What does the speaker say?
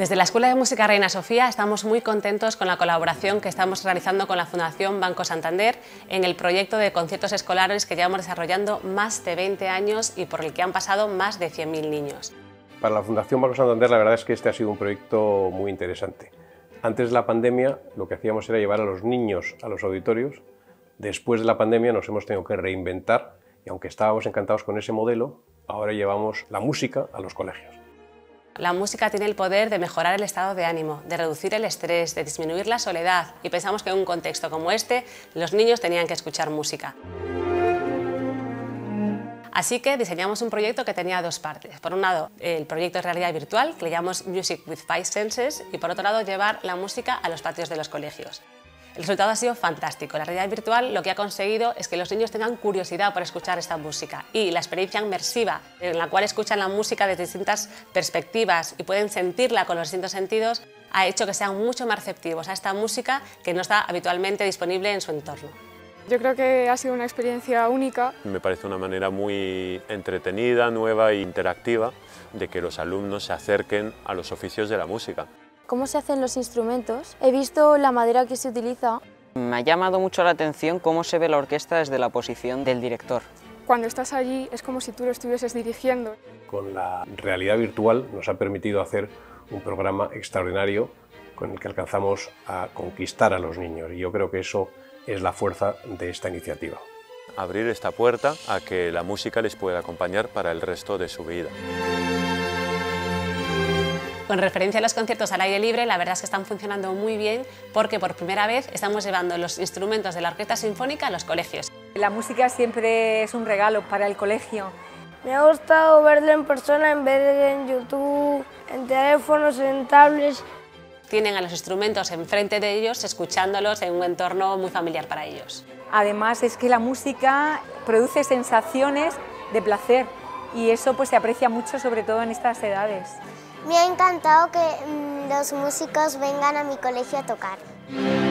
Desde la Escuela de Música Reina Sofía estamos muy contentos con la colaboración que estamos realizando con la Fundación Banco Santander en el proyecto de conciertos escolares que llevamos desarrollando más de 20 años y por el que han pasado más de 100.000 niños. Para la Fundación Banco Santander la verdad es que este ha sido un proyecto muy interesante. Antes de la pandemia lo que hacíamos era llevar a los niños a los auditorios. Después de la pandemia nos hemos tenido que reinventar y aunque estábamos encantados con ese modelo, ahora llevamos la música a los colegios. La música tiene el poder de mejorar el estado de ánimo, de reducir el estrés, de disminuir la soledad y pensamos que en un contexto como este los niños tenían que escuchar música. Así que diseñamos un proyecto que tenía dos partes. Por un lado, el proyecto de realidad virtual, que le llamamos Music with Five Senses, y por otro lado, llevar la música a los patios de los colegios. El resultado ha sido fantástico. La realidad virtual lo que ha conseguido es que los niños tengan curiosidad por escuchar esta música y la experiencia inmersiva, en la cual escuchan la música desde distintas perspectivas y pueden sentirla con los distintos sentidos, ha hecho que sean mucho más receptivos a esta música que no está habitualmente disponible en su entorno. Yo creo que ha sido una experiencia única. Me parece una manera muy entretenida, nueva e interactiva de que los alumnos se acerquen a los oficios de la música. Cómo se hacen los instrumentos, he visto la madera que se utiliza. Me ha llamado mucho la atención cómo se ve la orquesta desde la posición del director. Cuando estás allí es como si tú lo estuvieses dirigiendo. Con la realidad virtual nos ha permitido hacer un programa extraordinario con el que alcanzamos a conquistar a los niños y yo creo que eso es la fuerza de esta iniciativa. Abrir esta puerta a que la música les pueda acompañar para el resto de su vida. Con referencia a los conciertos al aire libre, la verdad es que están funcionando muy bien porque por primera vez estamos llevando los instrumentos de la Orquesta Sinfónica a los colegios. La música siempre es un regalo para el colegio. Me ha gustado verla en persona en vez de en YouTube, en teléfonos, en tablets. Tienen a los instrumentos enfrente de ellos, escuchándolos en un entorno muy familiar para ellos. Además es que la música produce sensaciones de placer y eso pues se aprecia mucho, sobre todo en estas edades. Me ha encantado que los músicos vengan a mi colegio a tocar.